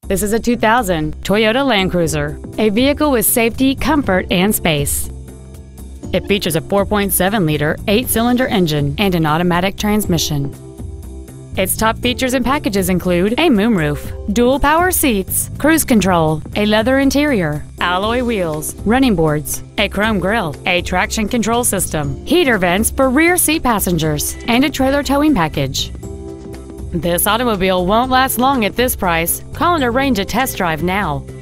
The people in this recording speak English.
This is a 2000 Toyota Land Cruiser, a vehicle with safety, comfort, and space. It features a 4.7-liter, 8-cylinder engine and an automatic transmission. Its top features and packages include a moonroof, dual power seats, cruise control, a leather interior, alloy wheels, running boards, a chrome grille, a traction control system, heater vents for rear seat passengers, and a trailer towing package. This automobile won't last long at this price. Call and arrange a test drive now.